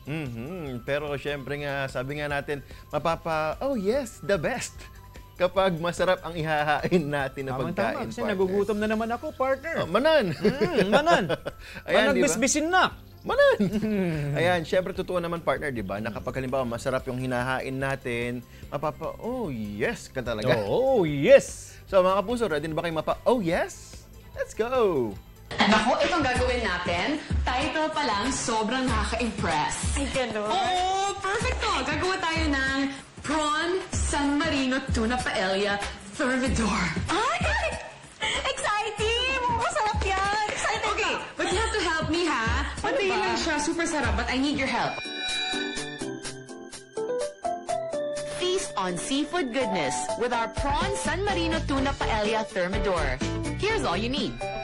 Pero syempre nga, sabi nga natin, oh yes, the best. Kapag masarap ang ihahain natin na pagkain, kasi nagugutom na naman ako, partner. Manan! Manan! Ayan, Nagbisbisin na! Manan! Ayan, syempre totoo naman, partner, di ba? Na kapag halimbawa masarap yung hinahain natin, oh yes ka talaga. Oh yes! So mga kapuso, ready na ba kayo oh yes? Let's go! Nako, itong gagawin natin, title pa lang, sobrang nakaka-impress. Ay, gano'n? Oo, perfecto! Gagawa tayo ng Prawn San Marino Tuna Paella Thermidor. Ay! Exciting! Masarap yan! Excited Okay, ka! but you have to help me, ha? Pantayin lang siya, super sarap, but I need your help. Feast on seafood goodness with our Prawn San Marino Tuna Paella Thermidor. Here's all you need.